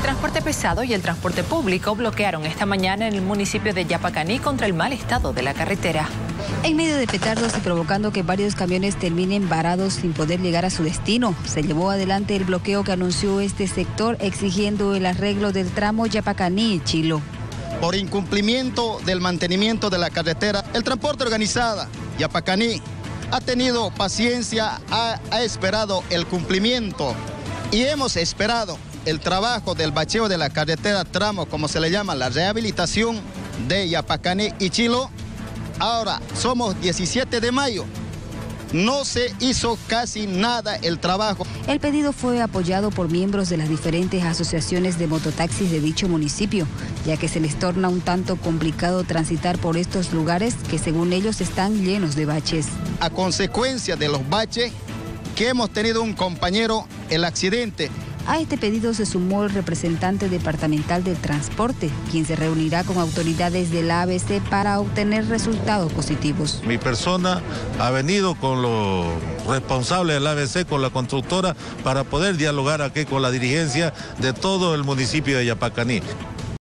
transporte pesado y el transporte público bloquearon esta mañana en el municipio de Yapacaní contra el mal estado de la carretera. En medio de petardos y provocando que varios camiones terminen varados sin poder llegar a su destino, se llevó adelante el bloqueo que anunció este sector exigiendo el arreglo del tramo Yapacaní-Chilo. Por incumplimiento del mantenimiento de la carretera, el transporte organizado Yapacaní ha tenido paciencia, ha esperado el cumplimiento y hemos esperado el trabajo del bacheo de la carretera tramo, como se le llama, la rehabilitación de Yapacaní y Chilo. Ahora somos 17 de mayo. No se hizo casi nada el trabajo. El pedido fue apoyado por miembros de las diferentes asociaciones de mototaxis de dicho municipio, ya que se les torna un tanto complicado transitar por estos lugares que según ellos están llenos de baches. A consecuencia de los baches que hemos tenido un compañero, el accidente. A este pedido se sumó el representante departamental del transporte, quien se reunirá con autoridades de la ABC para obtener resultados positivos. Mi persona ha venido con los responsables del ABC, con la constructora, para poder dialogar aquí con la dirigencia de todo el municipio de Yapacaní.